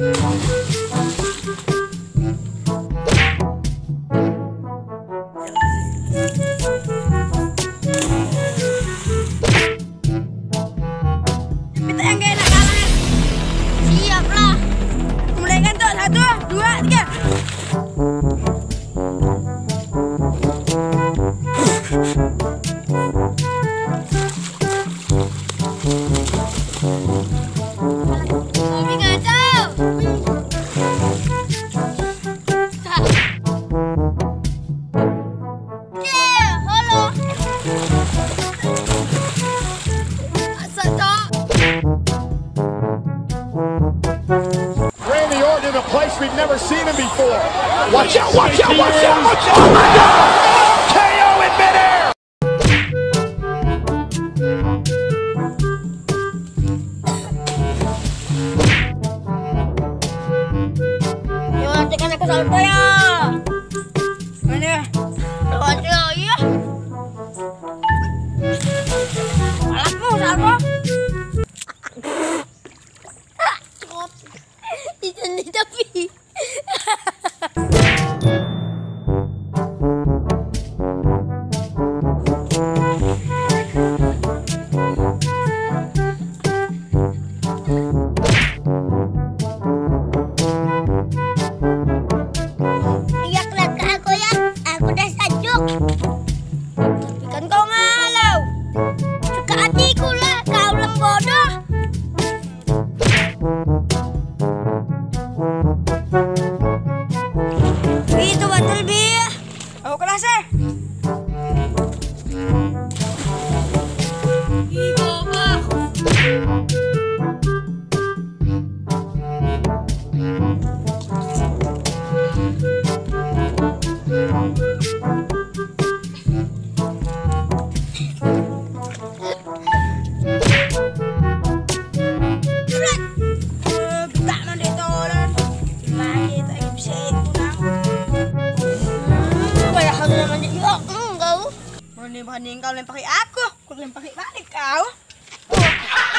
Kita yang gak enak kalah. Siap lah. Mulai kan tuh 1, 2, 3. We've never seen him before. Watch out, watch out, watch out, watch out. Oh my God! KO in midair! Yo, nanti kan aku salto ya. Mana? Lewat ya, iya. Alatmu, salto. Ini tapi. Biak lihat ke aku ya, aku udah sajuk. Tapi kan kau ngalau. Suka hatiku lah, kau lembodoh. Itu betul bi. Aku kelas eh. Banding kau lempari aku lempari balik kau.